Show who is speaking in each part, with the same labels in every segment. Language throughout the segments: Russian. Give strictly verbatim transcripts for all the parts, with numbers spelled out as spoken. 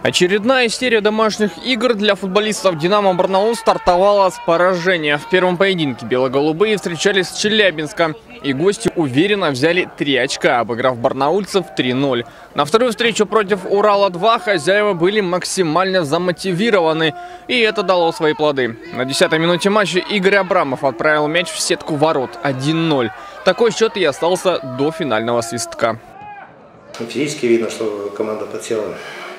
Speaker 1: Очередная серия домашних игр для футболистов «Динамо Барнаул» стартовала с поражения. В первом поединке бело-голубые встречались с Челябинском, и гости уверенно взяли три очка, обыграв барнаульцев три ноль. На вторую встречу против Урала-два хозяева были максимально замотивированы, и это дало свои плоды. На десятой минуте матча Игорь Абрамов отправил мяч в сетку ворот один ноль. Такой счет и остался до финального свистка.
Speaker 2: Физически видно, что команда подсела.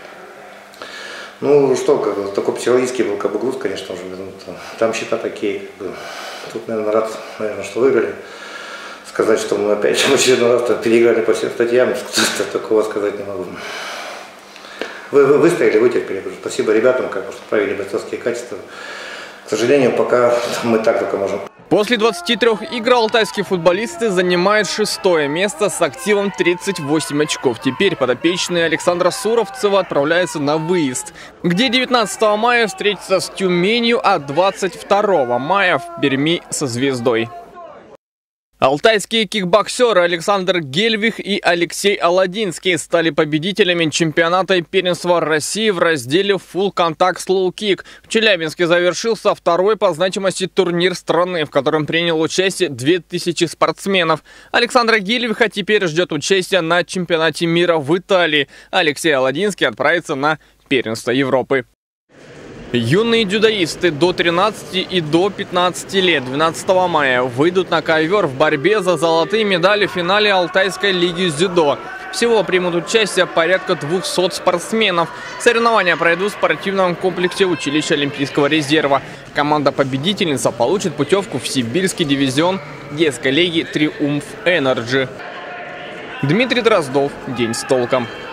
Speaker 2: Ну что, как бы, такой психологический был как бы груз, конечно же. Там счета такие, как бы, тут, наверное, рад, наверное, что выиграли. Сказать, что мы опять в очередной раз переиграли по всем статьям, такого сказать не могу. Вы, вы выстояли, вытерпели. Спасибо ребятам, как бы, что проявили бойцовские качества. К сожалению, пока мы так только можем.
Speaker 1: После двадцати трёх игр алтайские футболисты занимают шестое место с активом тридцать восемь очков. Теперь подопечные Александра Суровцева отправляются на выезд, где девятнадцатого мая встретятся с Тюменью, а двадцать второго мая в Перми со Звездой. Алтайские кикбоксеры Александр Гельвих и Алексей Аладинский стали победителями чемпионата и первенства России в разделе Full Contact Slow Kick. В Челябинске завершился второй по значимости турнир страны, в котором принял участие две тысячи спортсменов. Александра Гельвиха теперь ждет участия на чемпионате мира в Италии. Алексей Аладинский отправится на первенство Европы. Юные дзюдоисты до тринадцати и до пятнадцати лет двенадцатого мая выйдут на ковер в борьбе за золотые медали в финале Алтайской лиги дзюдо. Всего примут участие порядка двухсот спортсменов. Соревнования пройдут в спортивном комплексе училища Олимпийского резерва. Команда-победительница получит путевку в сибирский дивизион детской лиги «Триумф Энерджи». Дмитрий Дроздов. День с толком.